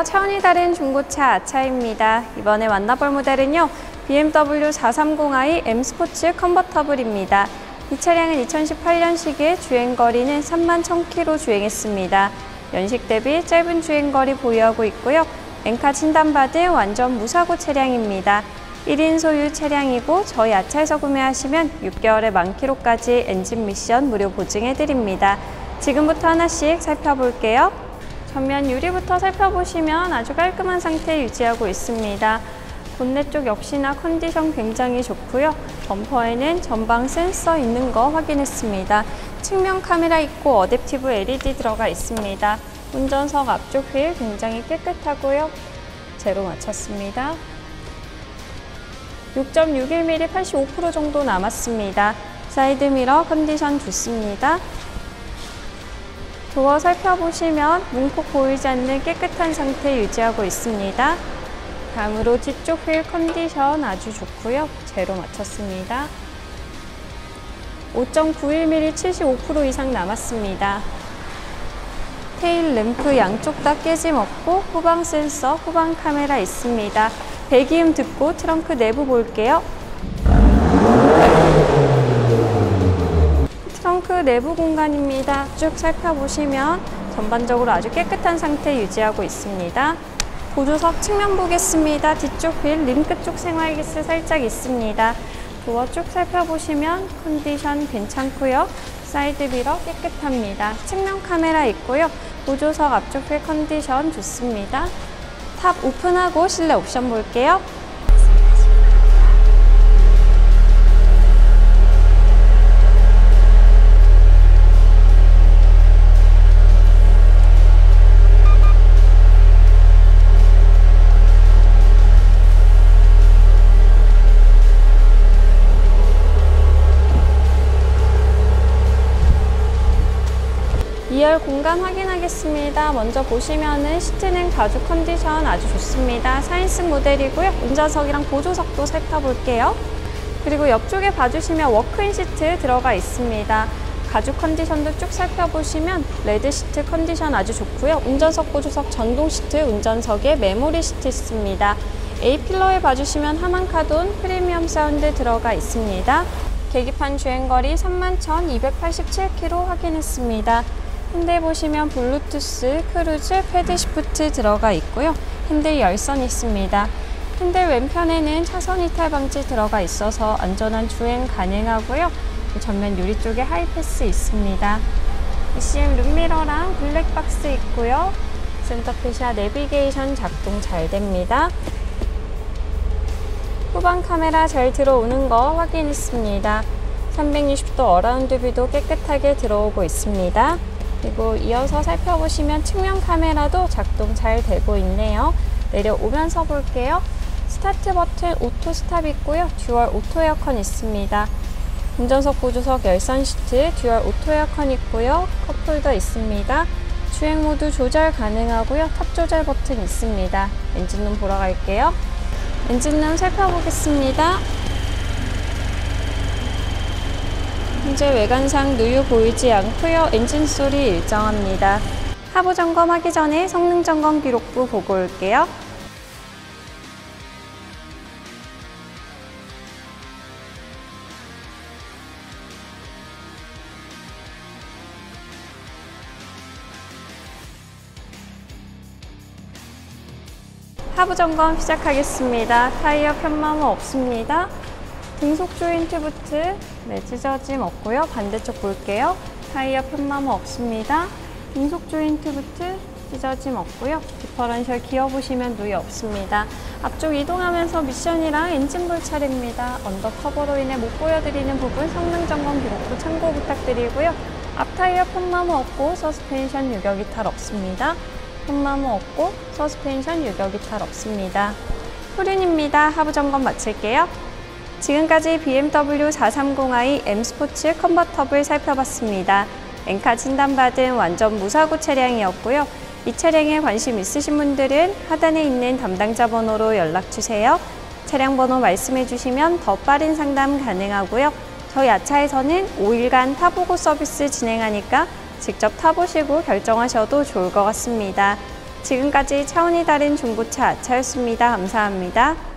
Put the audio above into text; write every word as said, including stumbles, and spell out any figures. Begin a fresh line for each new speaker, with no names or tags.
안녕하세요. 차원이 다른 중고차 아차입니다. 이번에 만나볼 모델은요, 비엠더블유 사백삼십 아이 M 스포츠 컨버터블입니다. 이 차량은 이천십팔 년식에 주행거리는 삼만 천 킬로미터 주행했습니다. 연식 대비 짧은 주행거리 보유하고 있고요. 엔카 진단받은 완전 무사고 차량입니다. 일 인 소유 차량이고 저희 아차에서 구매하시면 육 개월의 만 킬로까지 엔진 미션 무료 보증해드립니다. 지금부터 하나씩 살펴볼게요. 전면 유리부터 살펴보시면 아주 깔끔한 상태 유지하고 있습니다. 본넷 쪽 역시나 컨디션 굉장히 좋고요. 범퍼에는 전방 센서 있는 거 확인했습니다. 측면 카메라 있고 어댑티브 엘이디 들어가 있습니다. 운전석 앞쪽 휠 굉장히 깨끗하고요. 제로 맞췄습니다. 육 점 육일 밀리미터 팔십오 퍼센트 정도 남았습니다. 사이드미러 컨디션 좋습니다. 도어 살펴보시면 문콕 보이지 않는 깨끗한 상태 유지하고 있습니다. 다음으로 뒤쪽 휠 컨디션 아주 좋고요. 제로 맞췄습니다. 오 점 구일 밀리미터 칠십오 퍼센트 이상 남았습니다. 테일 램프 양쪽 다 깨짐 없고 후방 센서, 후방 카메라 있습니다. 배기음 듣고 트렁크 내부 볼게요. 트렁크 내부 공간입니다. 쭉 살펴보시면 전반적으로 아주 깨끗한 상태 유지하고 있습니다. 보조석 측면 보겠습니다. 뒤쪽 휠 림끝 쪽 생활기스 살짝 있습니다. 도어 쭉 살펴보시면 컨디션 괜찮고요. 사이드 미러 깨끗합니다. 측면 카메라 있고요. 보조석 앞쪽 휠 컨디션 좋습니다. 탑 오픈하고 실내 옵션 볼게요. 이 열 공간 확인하겠습니다. 먼저 보시면은 시트는 가죽 컨디션 아주 좋습니다. 사 인승 모델이고요. 운전석이랑 보조석도 살펴볼게요. 그리고 옆쪽에 봐주시면 워크인 시트 들어가 있습니다. 가죽 컨디션도 쭉 살펴보시면 레드 시트 컨디션 아주 좋고요. 운전석, 보조석 전동 시트, 운전석에 메모리 시트 있습니다. A필러에 봐주시면 하만 카돈 프리미엄 사운드 들어가 있습니다. 계기판 주행거리 삼만 천이백팔십칠 킬로미터 확인했습니다. 핸들 보시면 블루투스, 크루즈, 패드 시프트 들어가 있고요. 핸들 열선 있습니다. 핸들 왼편에는 차선 이탈 방지 들어가 있어서 안전한 주행 가능하고요. 전면 유리 쪽에 하이패스 있습니다. 이씨엠 룸미러랑 블랙박스 있고요. 센터페시아 내비게이션 작동 잘 됩니다. 후방 카메라 잘 들어오는 거 확인했습니다. 삼백육십 도 어라운드 뷰도 깨끗하게 들어오고 있습니다. 그리고 이어서 살펴보시면 측면 카메라도 작동 잘 되고 있네요. 내려오면서 볼게요. 스타트 버튼 오토 스탑 있고요. 듀얼 오토 에어컨 있습니다. 운전석, 보조석 열선 시트, 듀얼 오토 에어컨 있고요. 컵홀더 있습니다. 주행 모드 조절 가능하고요. 탑 조절 버튼 있습니다. 엔진룸 보러 갈게요. 엔진룸 살펴보겠습니다. 현재 외관상 누유 보이지 않고요. 엔진 소리 일정합니다. 하부 점검하기 전에 성능 점검 기록부 보고 올게요. 하부 점검 시작하겠습니다. 타이어 편마모 없습니다. 등속 조인트 부트 네, 찢어짐 없고요. 반대쪽 볼게요. 타이어 편마모 없습니다. 등속 조인트 부트 찢어짐 없고요. 디퍼런셜 기어 보시면 누이 없습니다. 앞쪽 이동하면서 미션이랑 엔진 볼 차례입니다. 언더커버로 인해 못 보여드리는 부분 성능 점검 기록부 참고 부탁드리고요. 앞 타이어 편마모 없고 서스펜션 유격 이탈 없습니다. 편마모 없고 서스펜션 유격 이탈 없습니다. 후륜입니다. 하부 점검 마칠게요. 지금까지 비엠더블유 사백삼십 아이 M 스포츠 컨버터블 살펴봤습니다. 엔카 진단받은 완전 무사고 차량이었고요. 이 차량에 관심 있으신 분들은 하단에 있는 담당자 번호로 연락주세요. 차량 번호 말씀해 주시면 더 빠른 상담 가능하고요. 저희 아차에서는 오 일간 타보고 서비스 진행하니까 직접 타보시고 결정하셔도 좋을 것 같습니다. 지금까지 차원이 다른 중고차 아차였습니다. 감사합니다.